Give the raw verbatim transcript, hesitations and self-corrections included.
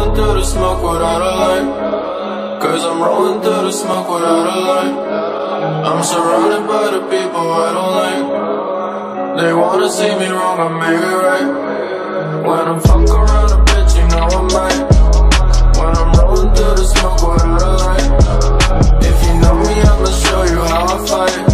rolling through the smoke without a light. Cause I'm rolling through the smoke without a light. I'm surrounded by the people I don't like. They wanna see me wrong, I make it right. When I'm fuck around a bitch, you know I might. When I'm rolling through the smoke without a light. If you know me, I'ma show you how I fight.